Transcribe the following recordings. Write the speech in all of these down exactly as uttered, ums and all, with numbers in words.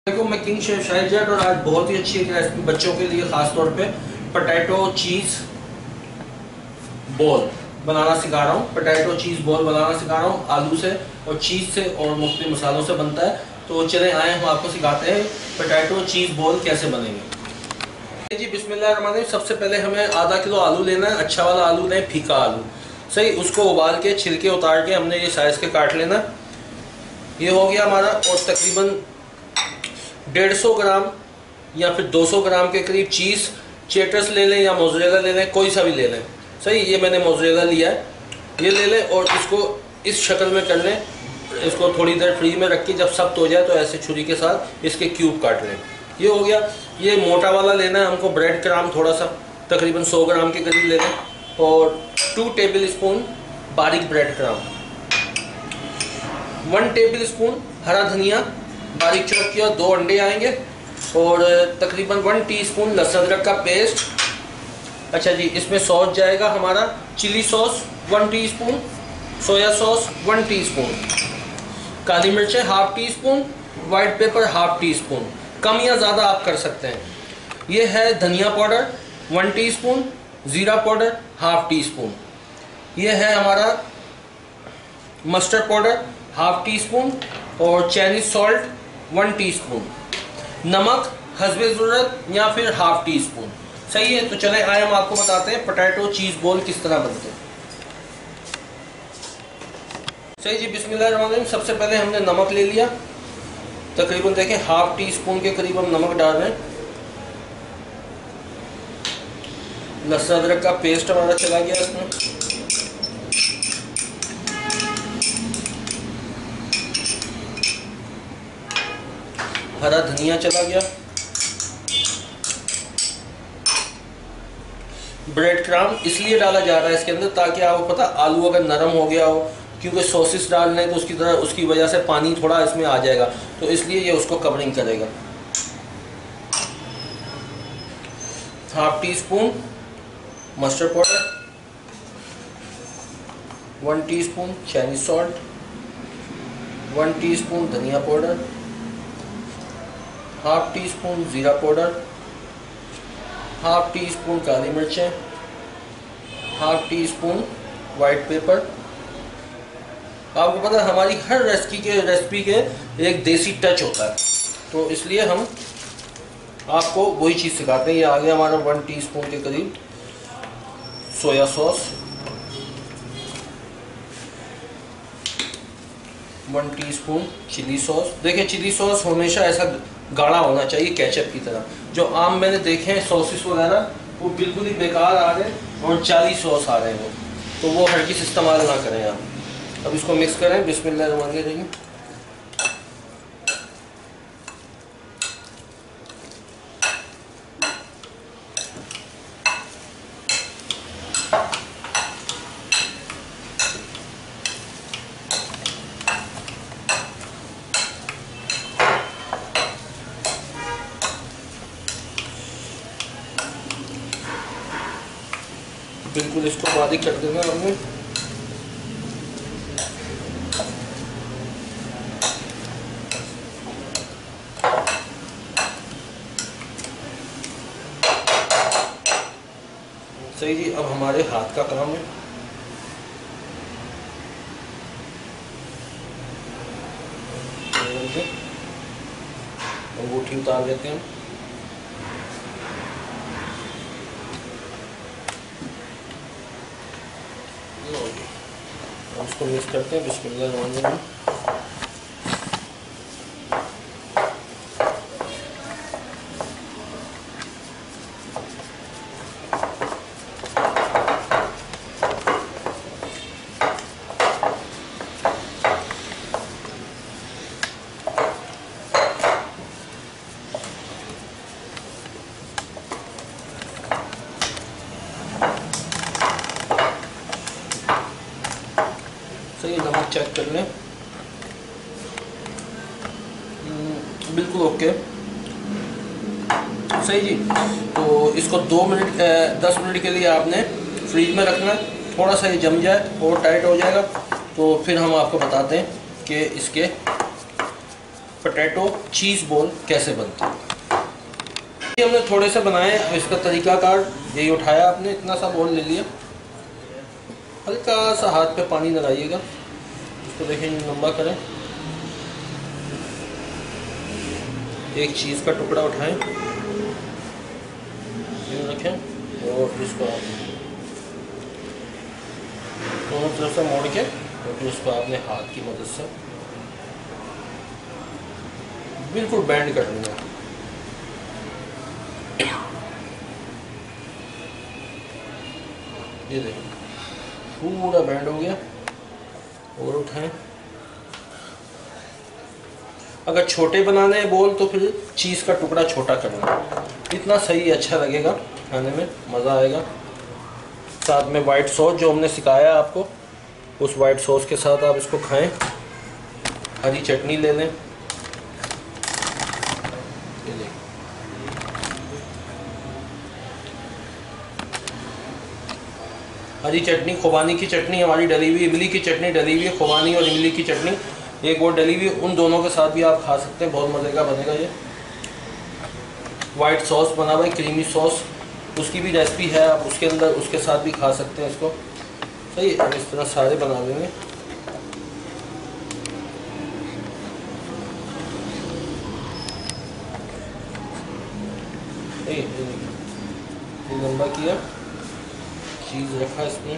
देखो मैं king chef Shahid जट और आज बहुत ही अच्छी एक रेसिपी बच्चों के लिए खास तौर पे पोटैटो चीज़ बॉल बनाना सिखा रहा हूँ। पोटैटो चीज़ बॉल बनाना सिखा रहा हूँ। आलू से और चीज़ से और मुख्तलिफ मसालों से बनता है। तो चले आए हम आपको सिखाते हैं पोटैटो चीज़ बॉल कैसे बनेंगे। जी बिस्मिल्लाह। सबसे पहले हमें आधा किलो आलू लेना है। अच्छा वाला आलू लें, फीका आलू सही। उसको उबाल के छिलके उतार के हमने ये साइज़ के काट लेना। ये हो गया हमारा। और तकरीबन डेढ़ सौ ग्राम या फिर दो सौ ग्राम के करीब चीज़ चेटर्स ले लें या मोज़रेला ले लें, कोई सा भी ले लें सही। ये मैंने मोज़रेला लिया है, ये ले लें और इसको इस शक्ल में कर लें। इसको थोड़ी देर फ्रीज में रख के जब सख्त हो जाए तो ऐसे छुरी के साथ इसके क्यूब काट लें। ये हो गया। ये मोटा वाला लेना है हमको। ब्रेड क्राम थोड़ा सा तकरीबन सौ ग्राम के करीब ले लें और टू टेबल स्पून बारीक bread crumb, one tablespoon हरा धनिया बारीक चॉप किया, दो अंडे आएंगे और तकरीबन वन टीस्पून लहसुन अदरक का पेस्ट। अच्छा जी, इसमें सॉस जाएगा हमारा chilli sauce one teaspoon, soya sauce one teaspoon, काली मिर्चें half teaspoon, white pepper half teaspoon, कम या ज़्यादा आप कर सकते हैं। ये है धनिया पाउडर वन टीस्पून, ज़ीरा पाउडर हाफ टी स्पून। ये है हमारा mustard powder half teaspoon और चाइनीज सॉल्ट वन टीस्पून, नमक हस्बे ज़रूरत या फिर हाफ टी स्पून सही है। तो चले आए हम आपको बताते हैं पोटैटो चीज़ बॉल किस तरह बनते हैं सही जी। बिस्मिल्लाह। सबसे पहले हमने नमक ले लिया, तकरीबन देखें हाफ टी स्पून के करीब हम नमक डाल रहे हैं। लहसुन अदरक का पेस्ट हमारा चला गया इसमें। हरा धनिया चला गया। ब्रेड क्राम इसलिए डाला जा रहा है इसके अंदर ताकि आपको पता आलू अगर नरम हो गया हो, क्योंकि सॉसेस डालने तो उसकी तरह उसकी वजह से पानी थोड़ा इसमें आ जाएगा, तो इसलिए ये उसको कवरिंग करेगा। Half teaspoon mustard powder, one teaspoon Chinese salt, one teaspoon धनिया पाउडर, हाफ टी स्पून ज़ीरा पाउडर, हाफ टी स्पून काली मिर्चें, half teaspoon white pepper. आपको पता है हमारी हर रेसिपी के रेसिपी के एक देसी टच होता है, तो इसलिए हम आपको वही चीज़ सिखाते हैं। ये आ गया हमारा वन टीस्पून के करीब soya sauce, one teaspoon chilli sauce. देखिए चिली सॉस हमेशा ऐसा गाढ़ा होना चाहिए केचप की तरह। जो आम मैंने देखे हैं सॉसेस वगैरह वो बिल्कुल ही बेकार आ रहे हैं और चाली सॉस आ रहे हैं वो, तो वो हर किस इस्तेमाल ना करें आप। अब इसको मिक्स करें। बिस्मिल्लाह रहमान रहीम। बिल्कुल इसको बारीक कर देना हमने। सही जी। अब हमारे हाथ का काम है। अंगूठी उतार देते हैं। उसको मिक्स करते हैं। बिस्मिल्लाह रहमान रहीम। सही नमक चेक कर लें। बिल्कुल ओके सही जी। तो इसको दो मिनट दस मिनट के लिए आपने फ्रीज में रखना है। थोड़ा सा ये जम जाए और टाइट हो जाएगा तो फिर हम आपको बताते हैं कि इसके पोटैटो चीज़ बॉल कैसे बनता है। ये हमने थोड़े से बनाए, इसका तरीकाकार यही उठाया, आपने इतना सा बॉल ले लिया, हल्का सा हाथ पे पानी लगाइएगा, इसको देखिए लंबा करें, एक चीज़ का टुकड़ा उठाएं, यूँ रखें और इसको दोनों तरफ से मोड़ के और फिर उसको आपने हाथ की मदद से बिल्कुल बैंड कर देना। ये देखिए पूरा बैंड हो गया। और उठाएं, अगर छोटे बनाने हैं बोल तो फिर चीज़ का टुकड़ा छोटा करना, इतना सही अच्छा लगेगा, खाने में मज़ा आएगा। साथ में वाइट सॉस जो हमने सिखाया आपको, उस वाइट सॉस के साथ आप इसको खाएं। हरी चटनी ले लें, ये देखें हरी चटनी, खुबानी की चटनी हमारी डली हुई, इमली की चटनी डली हुई है, खुबानी और इमली की चटनी एक और डली हुई, उन दोनों के साथ भी आप खा सकते हैं, बहुत मज़े का बनेगा ये। वाइट सॉस बना हुआ है, क्रीमी सॉस, उसकी भी रेसिपी है, आप उसके अंदर उसके साथ भी खा सकते हैं इसको। सही है, इस तरह सारे बना लेंगे। ये लंबा किया, चीज़ रखा इसमें,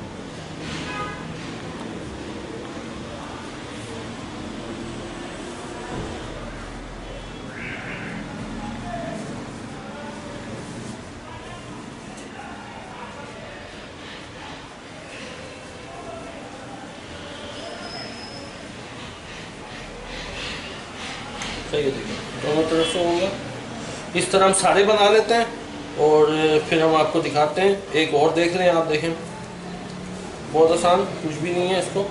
सही है, देखिए दोनों तरफ से हो गया। इस तरह हम सारे बना लेते हैं और फिर हम आपको दिखाते हैं। एक और देख रहे हैं आप, देखें बहुत आसान, कुछ भी नहीं है इसको।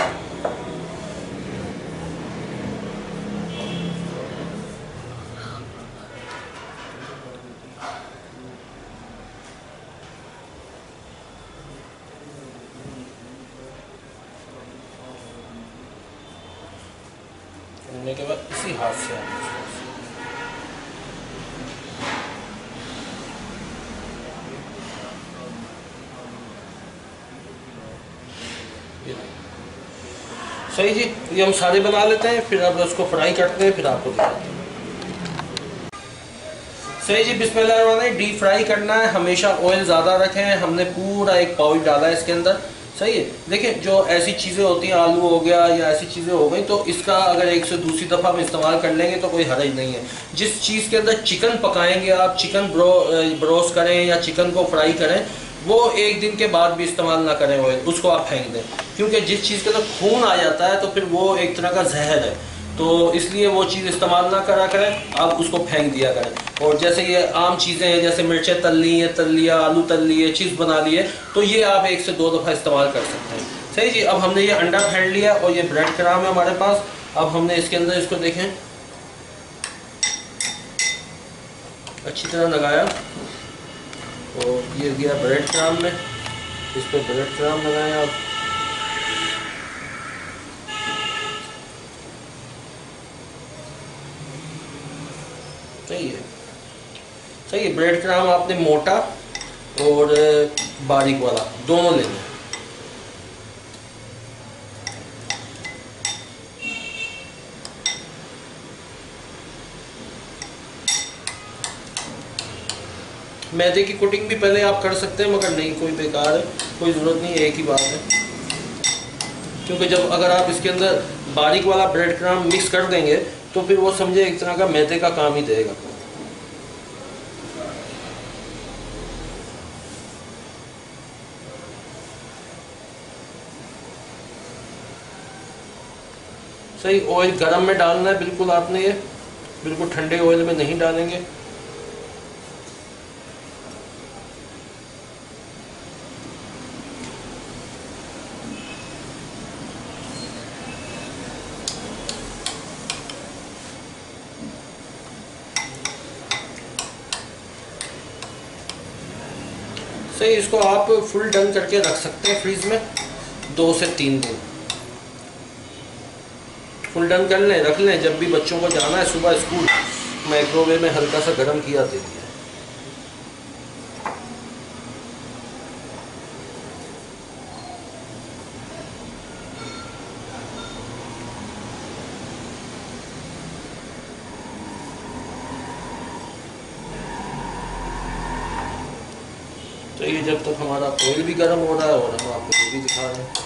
करने के बाद इसी हाथ से आप सही जी, ये हम सारे बना लेते हैं, फिर अब उसको फ्राई करते हैं, फिर आपको दिखाते हैं। सही जी, बिस्मिल्लाह, डीप फ्राई करना है, हमेशा ऑयल ज़्यादा रखें, हमने पूरा एक पाउच डाला है इसके अंदर। सही है, देखिए जो ऐसी चीज़ें होती हैं, आलू हो गया या ऐसी चीज़ें हो गई, तो इसका अगर एक से दूसरी दफ़ा हम इस्तेमाल कर लेंगे तो कोई हर्ज नहीं है। जिस चीज़ के अंदर चिकन पकाएंगे आप, चिकन ब्रो ब्रोस करें या चिकन को फ्राई करें, वो एक दिन के बाद भी इस्तेमाल ना करें ऑयल, उसको आप फेंक दें, क्योंकि जिस चीज़ के अंदर खून आ जाता है तो फिर वो एक तरह का जहर है, तो इसलिए वो चीज़ इस्तेमाल ना करा करें, आप उसको फेंक दिया करें। और जैसे ये आम चीज़ें हैं, जैसे मिर्चें तल ली है, तल लिया, आलू तल लिए, चीज़ बना लिए, तो ये आप एक से दो दफ़ा इस्तेमाल कर सकते हैं। सही जी, अब हमने ये अंडा फेंट लिया और ये ब्रेड क्रम्ब है हमारे पास। अब हमने इसके अंदर इसको देखें अच्छी तरह लगाया और ये गया ब्रेड क्रम्ब में, इस पर ब्रेड क्रम्ब लगाया आप। सही है, सही है, ब्रेड क्रम्ब आपने मोटा और बारीक वाला दोनों लेना। मैदे की कोटिंग भी पहले आप कर सकते हैं, मगर नहीं, कोई बेकार है, कोई ज़रूरत नहीं है, एक ही बात है। क्योंकि जब अगर आप इसके अंदर बारीक वाला ब्रेड क्रम्ब मिक्स कर देंगे तो फिर वो समझे एक तरह का मैदे का काम ही देगा। सही, ऑयल गरम में डालना है बिल्कुल आपने, ये बिल्कुल ठंडे ऑयल में नहीं डालेंगे। सही, इसको आप फुल डन करके रख सकते हैं फ्रीज में दो से तीन दिन। फुल डन कर लें, रख लें। जब भी बच्चों को जाना है सुबह स्कूल, माइक्रोवेव में हल्का सा गर्म किया दे दिया। तो ये जब तक हमारा ऑयल भी गर्म हो रहा है और हम आपको ये भी दिखा रहे हैं।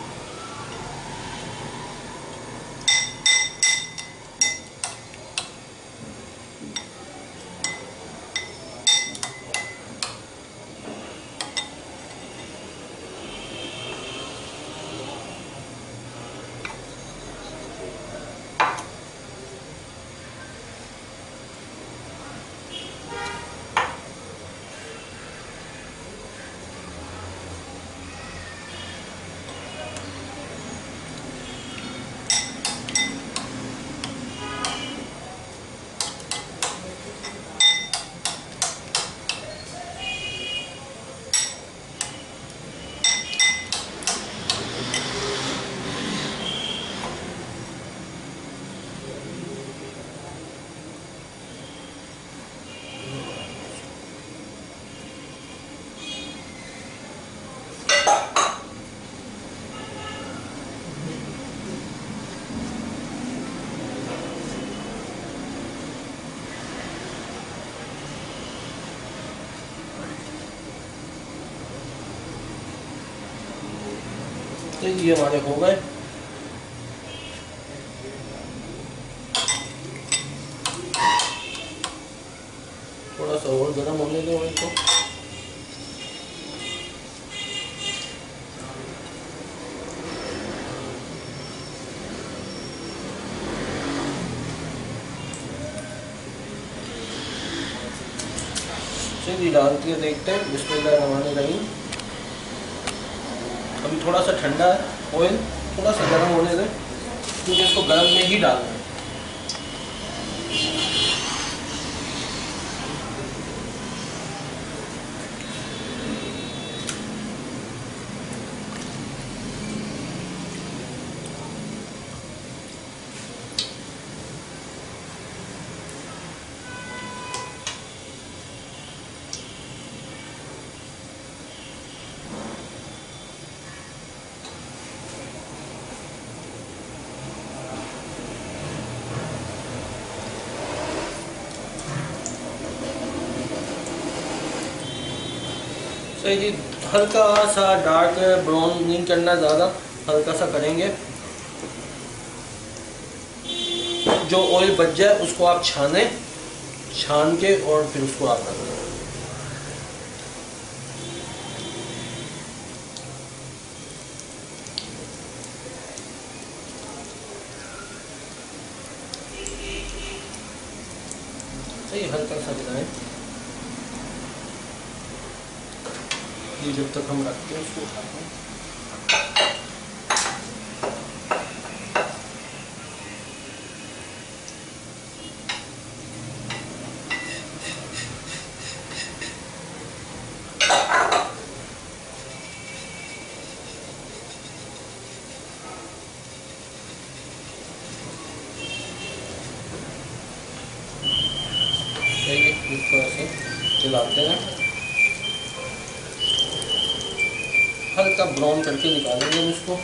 तो ये हमारे हो गए। थोड़ा सा और गर्म होने दो इनको। चलिए डाल के देखते हैं। बिस्मिल्लाहिर्रहमानिर्रहीम। अभी थोड़ा सा ठंडा है ऑयल, थोड़ा सा गर्म होने दें क्योंकि इसको गर्म में ही डालना है। सही जी, हल्का सा डार्क ब्राउन नहीं करना, ज़्यादा हल्का सा करेंगे। जो ऑयल बच जाए उसको आप छाने, छान के और फिर उसको आप रख दें। सही हल्का सा दिखाएं। ये जब तक हम रखते हैं उसको उठाते हैं। इसको ऐसे चलाते हैं, हल्का ब्राउन करके निकालेंगे हम इसको।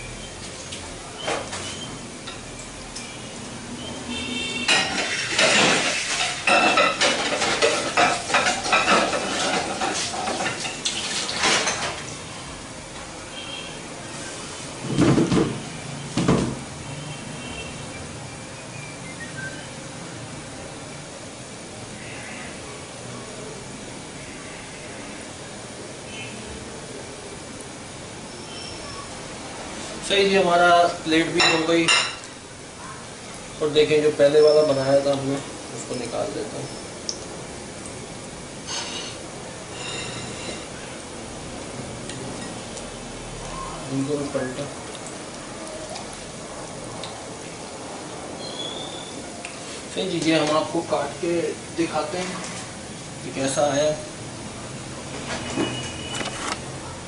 सही जी, हमारा प्लेट भी हो गई। और देखें जो पहले वाला बनाया था हमने उसको निकाल देता हूँ। इनको भी पलटा। सही जी, ये हम आपको काट के दिखाते हैं कि कैसा आया।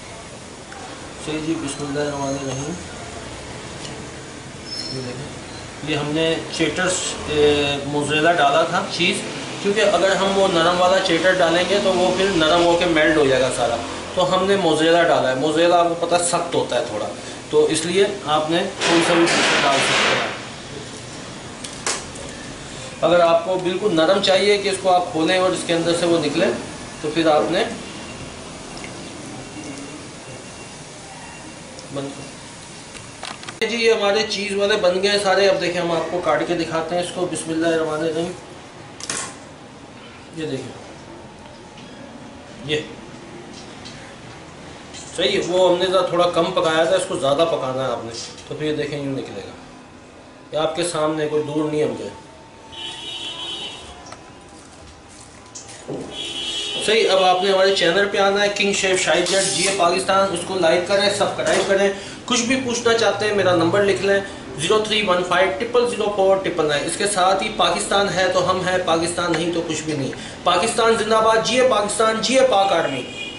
सही जी, बिस्मिल्लाहिर्रहमानिर्रहीम। ये देखें। ये हमने चेटर्स मोज़रेला डाला था चीज़, क्योंकि अगर हम वो नरम वाला चेटर डालेंगे तो वो फिर नरम होकर मेल्ट हो जाएगा सारा। तो हमने मोज़रेला डाला है। मोज़रेला आपको पता सख्त होता है थोड़ा, तो इसलिए आपने कोई सा भी चीज़ डाल सकते हैं। अगर आपको बिल्कुल नरम चाहिए कि इसको आप खोलें और इसके अंदर से वो निकले, तो फिर आपने बंद कर जी। ये हमारे चीज़ वाले बन गए सारे। अब देखें, हम आपको काट के दिखाते हैं इसको। बिस्मिल्लाहिर्रहमानिर्रहीम। ये देखें, ये सही है। वो हमने थोड़ा कम पकाया था, इसको ज़्यादा पकाना है आपने, तो फिर ये देखें यूँ निकलेगा। ये आपके सामने, कोई दूर नहीं हम गए। सही। अब आपने हमारे चैनल पे आना है, किंग शेफ शाहिद जट जी ए पाकिस्तान, उसको लाइक करें, सब्सक्राइब करें। कुछ भी पूछना चाहते हैं मेरा नंबर लिख लें, zero three one five triple zero four triple nine. इसके साथ ही पाकिस्तान है तो हम हैं, पाकिस्तान नहीं तो कुछ भी नहीं। पाकिस्तान जिंदाबाद, जी ए पाकिस्तान, जी ए पाक आर्मी।